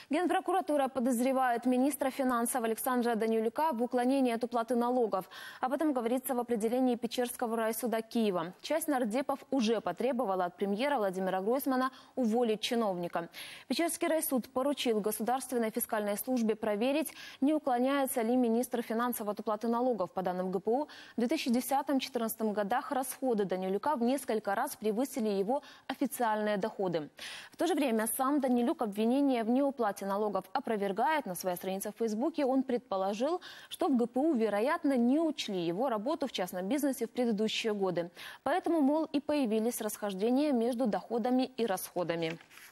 Генпрокуратура подозревает министра финансов Александра Данилюка в уклонении от уплаты налогов. Об этом говорится в определении Печерского райсуда Киева. Часть нардепов уже потребовала от премьера Владимира Гройсмана уволить чиновника. Печерский райсуд поручил Государственной фискальной службе проверить, не уклоняется ли министр финансов от уплаты налогов. По данным ГПУ, в 2010-2014 годах расходы Данилюка в несколько раз превысили его официальные доходы. В то же время сам Данилюк обвинение в неуплате налогов опровергает. На своей странице в Фейсбуке он предположил, что в ГПУ, вероятно, не учли его работу в частном бизнесе в предыдущие годы. Поэтому, мол, и появились расхождения между доходами и расходами.